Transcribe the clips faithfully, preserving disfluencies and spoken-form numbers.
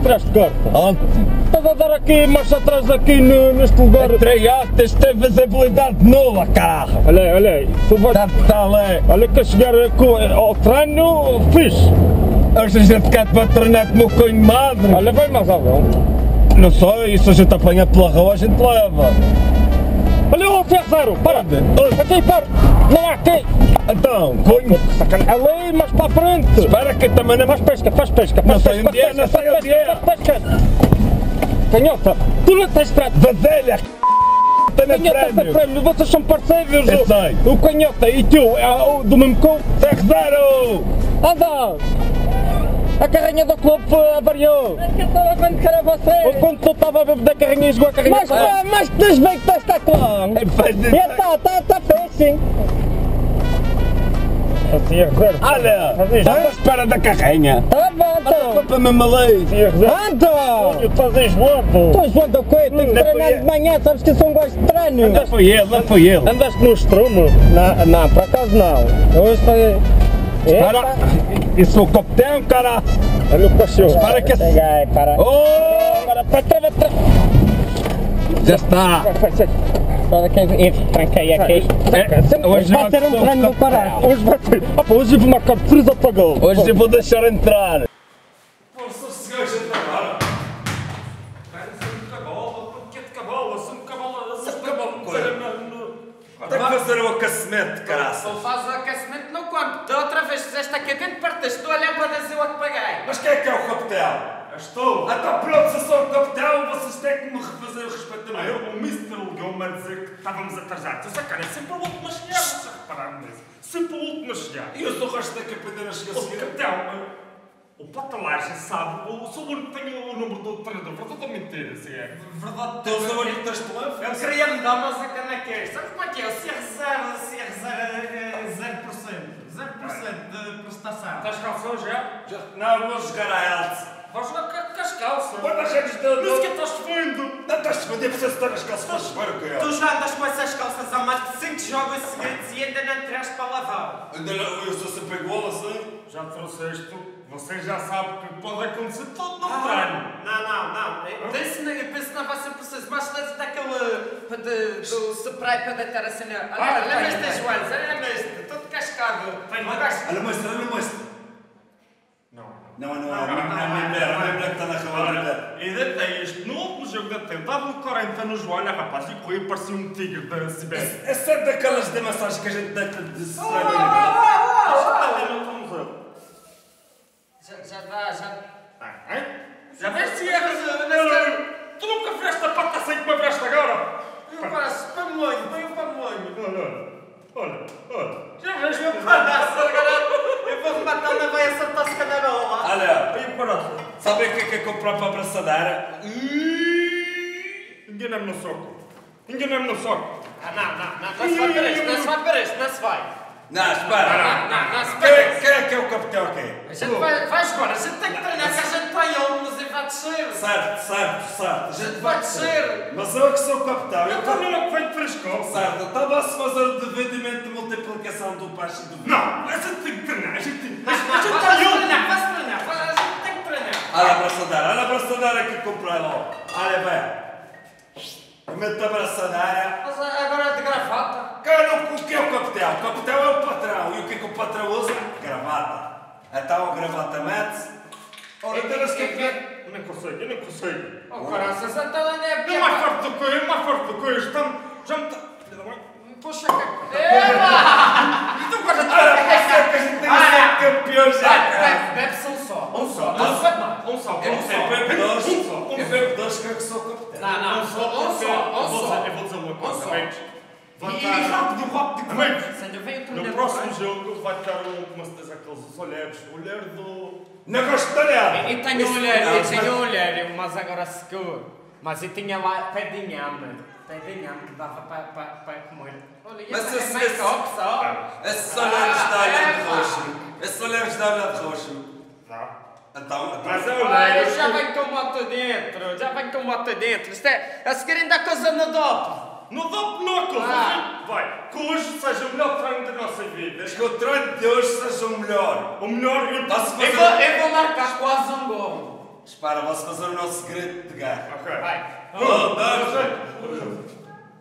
tiraste carta? Onde? Estás a dar aqui marcha atrás aqui no, neste lugar. Entregaste, tens visibilidade nula, caralho! Olha aí, olha aí. Tu vais... Tá, tá ali. Olha que a chegar ao treino, fixe. Hoje a gente quer para treinar como o cunho de madre. Olha, vai mais alguém. Não sei, se a gente apanha pela rua, a gente leva. Olha o F zero, para! Aqui, para! Não há aqui! Então, cunho. Ali, mais para a frente! Espera que também não... Faz pesca, faz pesca! Não Faz sei pesca, onde é, faz não pesca, sei faz onde é. pesca, faz pesca! Canhota, tu não tens prato! Vaselha! Está na Canhota tem prémio! prémio, vocês são parceiros! Eu sei. O Canhota e tu, é o do mesmo cu! F zero! Anda! A carrinha do clube avariou! É que eu estava a bancar a vocês! Quando tu estava a beber da carrinha e jogou a carrinha... Mas, ah, mas tens bem que estás cá com? Faz de- Já está, está, está fixing! Assim é reserva! Olha! Está à espera da carrinha! Está bom, então! Para mesmo ali! Assim é reserva! Anda! Tu estás enjoado! Estou enjoando o quê? Tenho que Não foi treinar de ele. manhã, sabes que eu sou um gosto de treino! Não foi ele, não foi ele! Andaste no estrumo? Não, não, por acaso não! Hoje foi... Para! Isso é o capitão, cara! Olha o cachorro! Para que... Cheguei, para! Oh! Para, para, para, para! Já está! Para que eu tranquei aqui! É, hoje Vai ser um treino do caralho! Hoje vai ser... Ah, pá, hoje eu vou marcar três apagão! Hoje eu vou deixar entrar! Pô, sou cigano, gente, agora. Cara, sou um cabalo, um quê de cabalo? Sou um cabalo, sou um cabalo. Tem que fazer o aquecimento, caraça. Ou faz o aquecimento no campo. Da outra vez fizeste aqui dentro, partiste a lâmpadas e eu a que paguei. Mas quem é que é o capitão? Eu estou. Ah, então pronto, se eu sou o capitão, vocês têm que me refazer o respeito também. Eu, o mister ligou-me a dizer que estávamos atrasados. Essa cara é sempre o último a chegar, vocês repararam nisso? Sempre o último a chegar. E eu sou o resto da capitana a chegar a O seguir. capitão, o Patalagem sabe, eu sou o único que tenho o número do treinador. Verdade ou mentira, se é? Verdade, Tu és o único que tens telefone? eu queria me dar, mas a cana que é. Sabe como é que é? O C R zero, C R zero, zero por cento. zero por cento de prestação. Estás calção já? já? Não, vou jogar a Elsa. Vais jogar com as calças. Quando a gente está... Mas que estás fundo? Não estás fundo, é preciso estar as calças para chover, o que é? Tu já andas com essas calças há mais de cinco jogos seguidos e ainda não tiraste para lavar. Ainda não, eu sou sempre igual assim. Já trouxeste, você já sabe que pode acontecer todo no treino. Não, não, não. Eu penso, eu penso que não vai ser preciso. Mas lembras daquele para de, do spray para deitar a cena. Olha, lembras-te das joelhos, lembras-te, todo cascado. Olha, mestre, olha, mestre. Não. Não, não, não, não, não, a minha mulher, a minha mulher que está na cama. E deitei isto no último jogo da tempo, dava-lhe quarenta no joelho, rapaz, e correu, parecia um tigre da Sibéria. É sempre daquelas de massagem que a gente deita de spray. Já, já dá, já. Ah, hein? Já veste se erras? Tu nunca fizeste a pata assim como a fizeste agora? Eu passo para molho, venho para molho. Olha, olha, olha. Já veste? Eu passo, agora eu vou rematar na veia essa tasca na bola. Olha, e para sabe o que é que é comprar para a abraçadeira? Engana-me no soco. Engana-me no soco. Ah, não, não, não, não se vai para isto, não se vai para isto, não se vai. Não, espera. Não, não, não se Quem é, vai. quem é que é o capitão aqui? A gente vai, vai agora, a gente tem que treinar, que a gente tem alunos e vai descer. Certo, certo, certo. A gente Vai descer. Mas eu é que sou o capitão. Eu Então também não venho de frescor. Certo, eu estava a se fazer o dividimento de multiplicação do peixe e do vinho. Não, a gente tem que treinar. A gente tem Não, não, vai-se treinar, vai-se treinar, vai- a gente tem que treinar. Olha a abraçadeira, olha a abraçadeira que comprei lá. Olha bem. Eu meto a abraçadeira. Mas agora é de gravata. Cara, o que é o capitão? O capitão é o patrão. E o que é que o patrão usa? Gravata. Então a gravata mete-se. Ora, então se que eu não consigo, eu não consigo. Oh, caraças, então ainda é É mais forte do que eu, é mais forte do que eu. Estamos... Já me está... Puxa, que... Eba! E tu gosta de... Olha, parece que a gente tem que ser campeões já, cara. Bebe-se um só, um só, não se bebe mais. Um só, Eu um sei, só. bebe dois. Um só, um Eu só. bebo dois que eu que sou capitão. Não, não, um só, um só, um só. Eu vou dizer uma Um coisa, só. amigos. Vai E estar- rápido, rápido, Amigos, Se ainda vem o no treinador, próximo vai. jogo vai estar um, como se diz aqueles olhares, olhar do... Negócio de olhar! Eu tenho um olhar, eu tenho um olhar, mas agora secou. Mas eu tinha lá pé de inhame. Pé de inhame que dava para para para comer. Olha, Mas esse esse- é make-up só. Esses olhares da olhar de é, roxo. Esses olhares da olhar de roxo. Tá. Então, então... Mas é Olha, já vem com moto dentro, já vem com moto dentro. Isto é, a seguir ainda a coisa no dope. No dope não há coisa, Ah. vai. Que hoje seja o melhor treino da nossa vida. Que o treino de hoje seja o melhor. O melhor... Eu, Eu vou, eu vou marcar quase um gol. Espera, vou-se fazer o nosso segredo de guerra. Ok. Vai. Um, dois, três.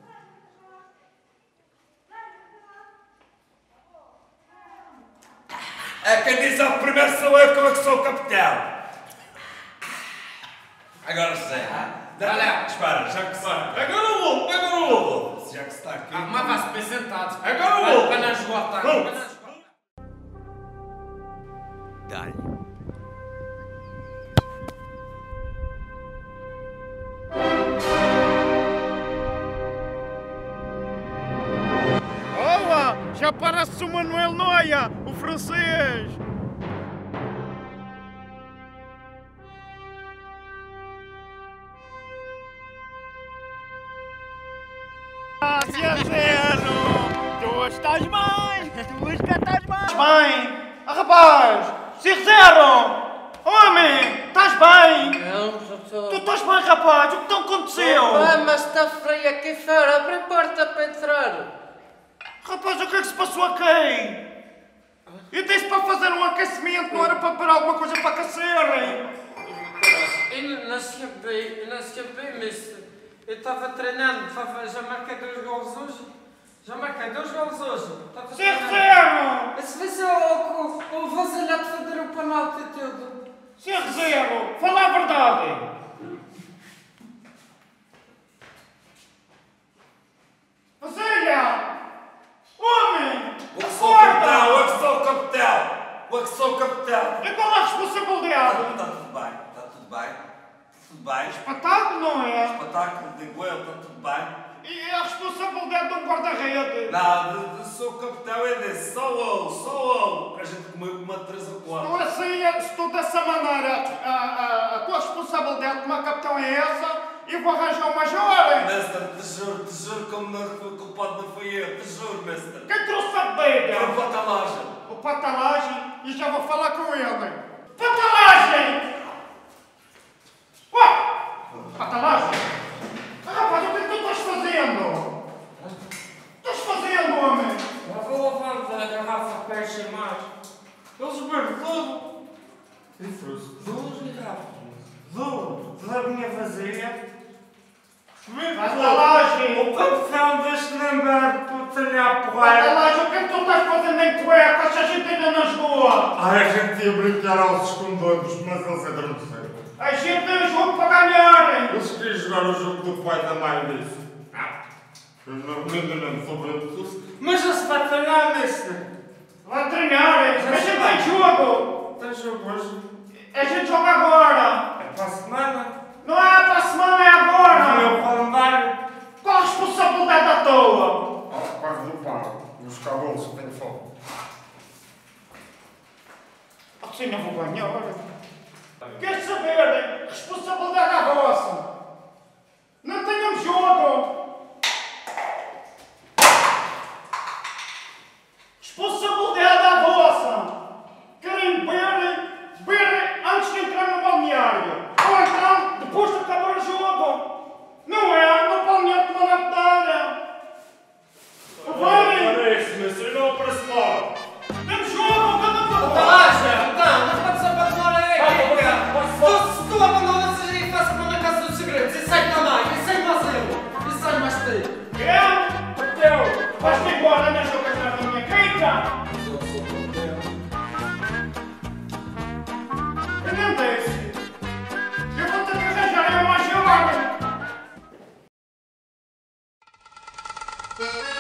É quem diz ao primeiro sou eu, que eu é que sou o capitão. Agora José. Olha. Espera, já que se... Agora o lobo, agora o lobo. Já que se está aqui... Ah, mas vai-se bem sentado. Agora o lobo. Para não esgotar. Para não esgotar. Dá-lhe. Olá! Já parece o Manuel Noia, o francês! Zero! Tu estás bem! Tu estás bem! Bem! Ah, rapaz! cinco zero! Homem! Estás bem? Não, já estou. Tu estás bem, rapaz? O que te aconteceu? Ah, mas está frio aqui fora. Abre a porta para entrar. Rapaz, o que é que se passou aqui? Eu disse para fazer um aquecimento, não era para beber alguma coisa para aquecer. Eu não sabia, eu não sabia, mas eu estava treinando, já marquei dois gols hoje. Já marquei dois gols hoje. cinco zero! Se vê o o vasilhado fazer o penalti tudo. cinco zero! Fala a verdade! Vasilha! Homem! O que sou o capitão, o que sou o capitão. O que sou o capitão. E qual é a responsabilidade? Está tudo bem, está tudo bem. Tudo bem. Espetáculo, não é? Espetáculo, digo eu, está tudo bem. E a responsabilidade de um guarda-rede? Não, de, de sou o capitão é desse, só eu, só eu. A gente comeu uma de três ou quatro. Não assim, se tu dessa maneira a, a, a tua responsabilidade como capitão é essa, eu vou arranjar um major. Mister, te juro, te juro que o culpado não fui eu, te juro, mister. Quem trouxe a bebida? Foi o patalagem. O patalagem, e já vou falar com ele. Patalagem! Ué! Patalagem? Ah, rapaz, o que é que tu estás fazendo? Estás fazendo, homem? Eu vou levar a garrafa para chamar. Eles bebem tudo. Duas garrafas. Tudo. Da minha vasilha. Patalagem! O capitão deixa-me lembrar de putalhar porrada. Patalagem, o que é que tu estás fazendo em cuecas? A gente ainda não jogou. Ai, a gente ia brincar aos escondidos, mas eles adormeceram. A gente tem um jogo para ganhar. Eles queriam jogar o jogo do pai da mãe disso. Eu não me enganando sobre isso. Mas já se vai treinar, mister. Vai treinar, a gente tem jogo. Tem jogo hoje? A gente joga agora. É para a semana. Não é para a semana, é agora. Meu calendário. Qual a responsabilidade da tua? Ah, quase do pão. Os cabelos que tenho fome. Assim não vou ganhar. Quer saber? Responsabilidade à vossa. Não tenhamos jogo. Responsabilidade à vossa. Querem beber, beber antes de entrar no balneário. Ou então, depois de acabar o jogo. Não é? No balneário tomar na pedalha. Reparem. Parece-me, isso não aparece logo. Temos jogo, cada um. Relaxa, então, não pode só abandonar aí. Se tu abandonas aí, faça para na casa dos segredos. E sai também, e sai mais eu. E sai mais tu. Eu? Teu. Vais-te embora, não jogas na minha quinta. Eu não desce. Eu vou ter que arranjar uma mais jovem.